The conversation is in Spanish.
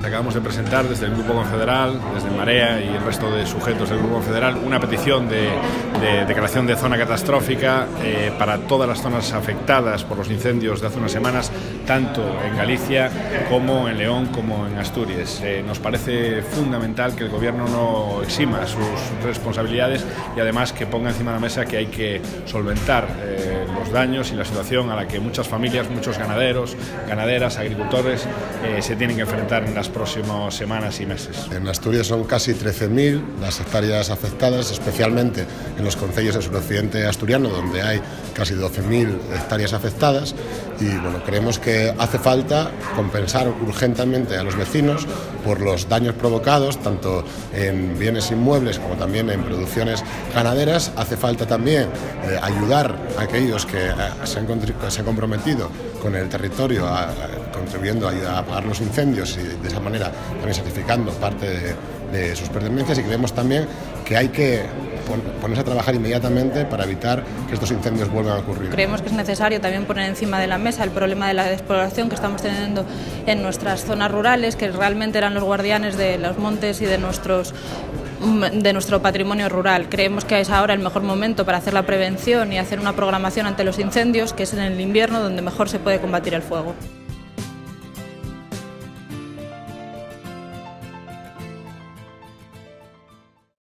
Acabamos de presentar desde el Grupo Confederal, desde Marea y el resto de sujetos del Grupo Confederal, una petición de declaración de zona catastrófica para todas las zonas afectadas por los incendios de hace unas semanas, tanto en Galicia como en León como en Asturias. Nos parece fundamental que el Gobierno no exima sus responsabilidades y además que ponga encima de la mesa que hay que solventar los daños y la situación a la que muchas familias, muchos ganaderos, ganaderas, agricultores se tienen que enfrentar en las próximas semanas y meses. En Asturias son casi 13.000 las hectáreas afectadas, especialmente en los concellos del suroccidente asturiano, donde hay casi 12.000 hectáreas afectadas, y bueno, creemos que hace falta compensar urgentemente a los vecinos por los daños provocados, tanto en bienes inmuebles como también en producciones ganaderas. Hace falta también ayudar a aquellos que se han comprometido con el territorio, contribuyendo a apagar los incendios y de esa manera también sacrificando parte de sus pertenencias, y creemos también que hay que ponerse a trabajar inmediatamente para evitar que estos incendios vuelvan a ocurrir. Creemos que es necesario también poner encima de la mesa el problema de la despoblación que estamos teniendo en nuestras zonas rurales, que realmente eran los guardianes de los montes y de nuestro patrimonio rural. Creemos que es ahora el mejor momento para hacer la prevención y hacer una programación ante los incendios, que es en el invierno donde mejor se puede combatir el fuego.